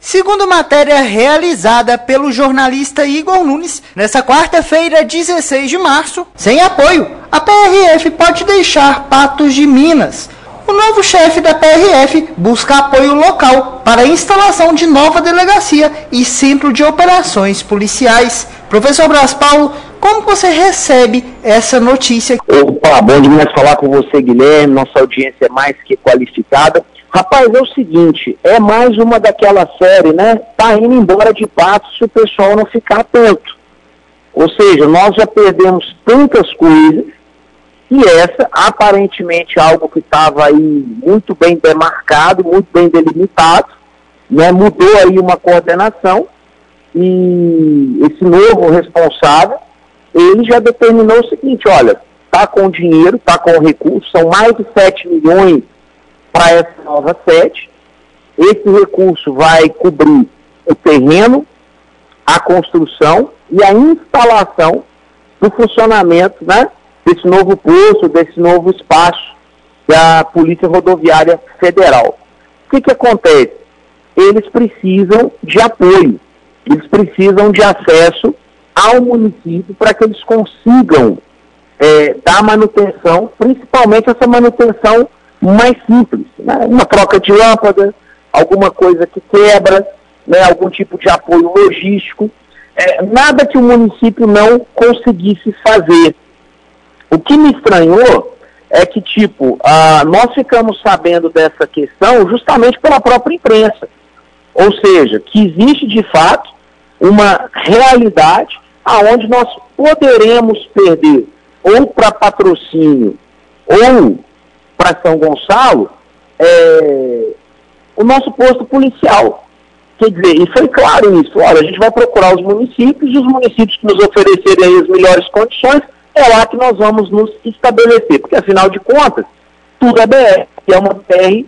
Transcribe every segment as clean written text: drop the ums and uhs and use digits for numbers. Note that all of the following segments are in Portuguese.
Segundo matéria realizada pelo jornalista Igor Nunes, nessa quarta-feira, 16 de março, sem apoio, a PRF pode deixar Patos de Minas. O novo chefe da PRF busca apoio local para a instalação de nova delegacia e centro de operações policiais. Professor Blas Paulo, como você recebe essa notícia? Opa, bom demais falar com você, Guilherme. Nossa audiência é mais que qualificada. Rapaz, é o seguinte, é mais uma daquela série, né? Tá indo embora de Patos se o pessoal não ficar atento. Ou seja, nós já perdemos tantas coisas e essa, aparentemente, algo que estava aí muito bem demarcado, muito bem delimitado, né? Mudou aí uma coordenação e esse novo responsável, ele já determinou o seguinte, olha, tá com dinheiro, tá com recurso, são mais de 7 milhões para essa nova sede. Esse recurso vai cobrir o terreno, a construção e a instalação do funcionamento, né, desse novo posto, desse novo espaço da Polícia Rodoviária Federal. O que acontece? Eles precisam de apoio, eles precisam de acesso ao município para que eles consigam dar manutenção, principalmente essa manutenção mais simples, né? Uma troca de lâmpada, alguma coisa que quebra, né? Algum tipo de apoio logístico, nada que o município não conseguisse fazer. O que me estranhou é que, nós ficamos sabendo dessa questão justamente pela própria imprensa, ou seja, que existe de fato uma realidade aonde nós poderemos perder ou para Patrocínio ou para São Gonçalo, o nosso posto policial. Quer dizer, e foi claro isso, olha, a gente vai procurar os municípios, e os municípios que nos oferecerem aí as melhores condições, é lá que nós vamos nos estabelecer, porque afinal de contas, tudo é BR, é uma BR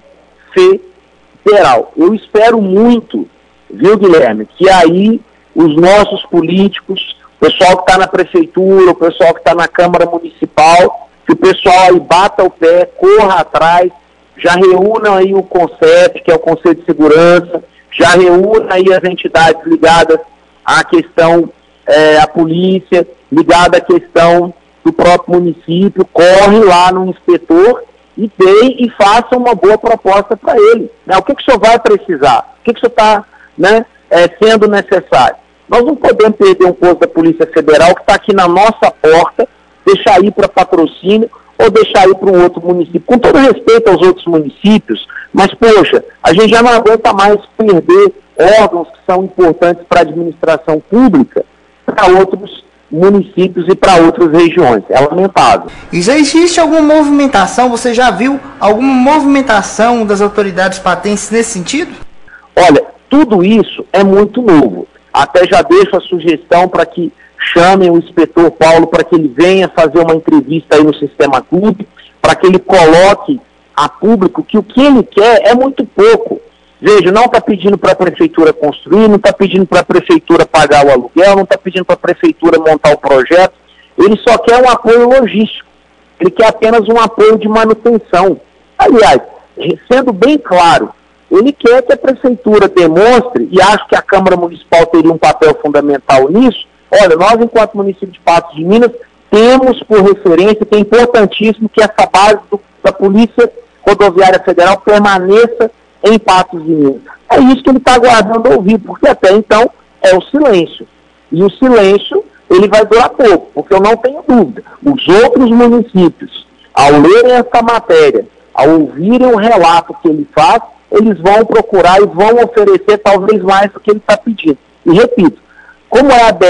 federal. Eu espero muito, viu, Guilherme, que aí os nossos políticos, o pessoal que está na prefeitura, o pessoal que está na Câmara Municipal, que o pessoal aí bata o pé, corra atrás, já reúna aí o CONCEP, que é o Conselho de Segurança, já reúna aí as entidades ligadas à questão, à polícia, ligada à questão do próprio município, corre lá no inspetor e dê e faça uma boa proposta para ele. Né? O que o senhor vai precisar? O que o senhor está, né, sendo necessário? Nós não podemos perder um posto da Polícia Federal que está aqui na nossa porta, deixar ir para Patrocínio ou deixar ir para um outro município. Com todo respeito aos outros municípios, mas, poxa, a gente já não aguenta mais perder órgãos que são importantes para a administração pública para outros municípios e para outras regiões. É lamentável. E já existe alguma movimentação, você já viu alguma movimentação das autoridades patenses nesse sentido? Olha, tudo isso é muito novo. Até já deixo a sugestão para que chamem o inspetor Paulo para que ele venha fazer uma entrevista aí no Sistema Clube, para que ele coloque a público que o que ele quer é muito pouco. Veja, não está pedindo para a prefeitura construir, não está pedindo para a prefeitura pagar o aluguel, não está pedindo para a prefeitura montar o projeto, ele só quer um apoio logístico, ele quer apenas um apoio de manutenção. Aliás, sendo bem claro, ele quer que a prefeitura demonstre, e acho que a Câmara Municipal teria um papel fundamental nisso. Olha, nós, enquanto município de Patos de Minas, temos por referência que é importantíssimo que essa base da Polícia Rodoviária Federal permaneça em Patos de Minas. É isso que ele está aguardando ouvir, porque até então é o silêncio. E o silêncio, ele vai durar pouco, porque eu não tenho dúvida. Os outros municípios, ao lerem essa matéria, ao ouvirem o relato que ele faz, eles vão procurar e vão oferecer talvez mais do que ele está pedindo. E repito, como é a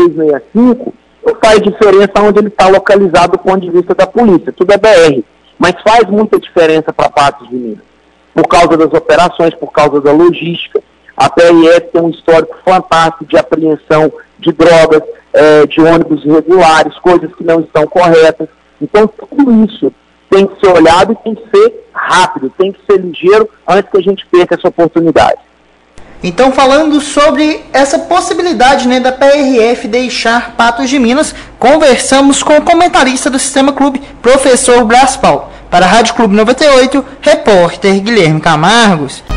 BR-365, não faz diferença onde ele está localizado do ponto de vista da polícia, tudo é BR, mas faz muita diferença para Patos de Minas, por causa das operações, por causa da logística. A PRF tem um histórico fantástico de apreensão de drogas, de ônibus irregulares, coisas que não estão corretas. Então tudo isso tem que ser olhado e tem que ser rápido, tem que ser ligeiro antes que a gente perca essa oportunidade. Então, falando sobre essa possibilidade, né, da PRF deixar Patos de Minas, conversamos com o comentarista do Sistema Clube, professor Blas Paulo. Para a Rádio Clube 98, repórter Guilherme Camargos.